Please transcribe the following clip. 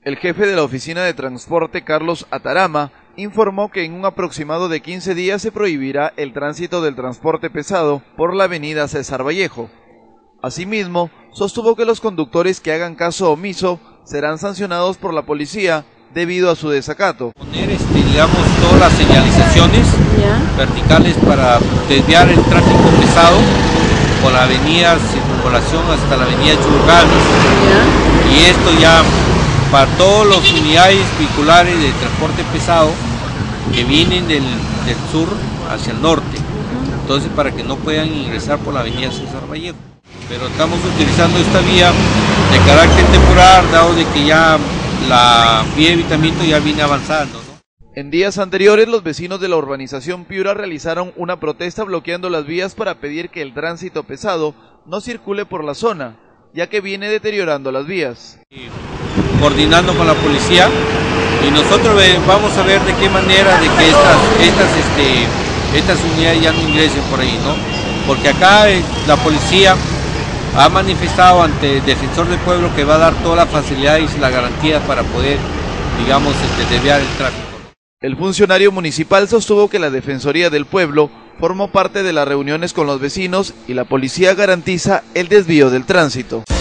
El jefe de la Oficina de Transporte, Carlos Atarama, informó que en un aproximado de 15 días se prohibirá el tránsito del transporte pesado por la avenida César Vallejo. Asimismo, sostuvo que los conductores que hagan caso omiso serán sancionados por la policía debido a su desacato. Poner digamos, todas las señalizaciones verticales para desviar el tráfico pesado por la avenida Circunvalación hasta la avenida Churrucán. Y esto ya para todas las unidades vehiculares de transporte pesado que vienen del sur hacia el norte. Entonces, para que no puedan ingresar por la avenida César Vallejo. Pero estamos utilizando esta vía de carácter temporal, dado de que ya la vía de evitamiento ya viene avanzando, ¿no? En días anteriores, los vecinos de la urbanización Piura realizaron una protesta bloqueando las vías para pedir que el tránsito pesado no circule por la zona, ya que viene deteriorando las vías. Coordinando con la policía, y nosotros vamos a ver de qué manera de que estas unidades ya no ingresen por ahí, ¿no? Porque acá la policía ha manifestado ante el defensor del pueblo que va a dar todas las facilidades y las garantías para poder, digamos, desviar el tráfico. El funcionario municipal sostuvo que la Defensoría del Pueblo formó parte de las reuniones con los vecinos y la policía garantiza el desvío del tránsito.